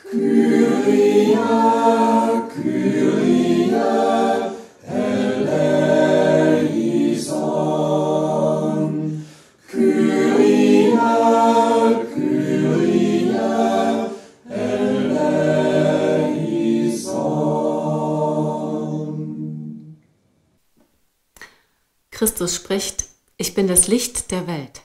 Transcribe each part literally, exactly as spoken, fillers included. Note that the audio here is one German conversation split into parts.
Kyrie, Kyrie, eleison. Kyrie, Kyrie, eleison. Christus spricht: Ich bin das Licht der Welt.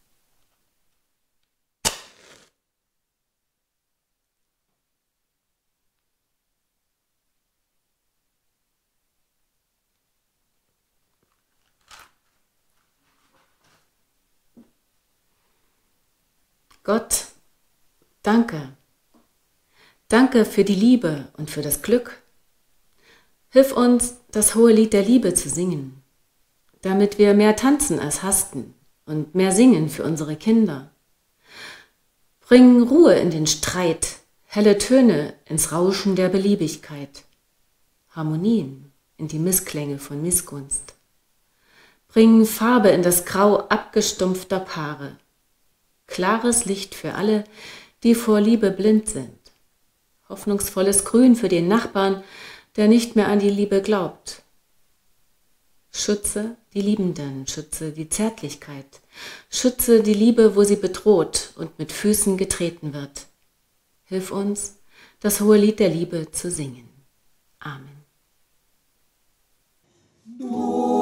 Gott, danke. Danke für die Liebe und für das Glück. Hilf uns, das hohe Lied der Liebe zu singen, damit wir mehr tanzen als hasten und mehr singen für unsere Kinder. Bring Ruhe in den Streit, helle Töne ins Rauschen der Beliebigkeit, Harmonien in die Missklänge von Missgunst. Bring Farbe in das Grau abgestumpfter Paare, klares Licht für alle, die vor Liebe blind sind, hoffnungsvolles Grün für den Nachbarn, der nicht mehr an die Liebe glaubt. Schütze die Liebenden, schütze die Zärtlichkeit, schütze die Liebe, wo sie bedroht und mit Füßen getreten wird. Hilf uns, das hohe Lied der Liebe zu singen. Amen. Du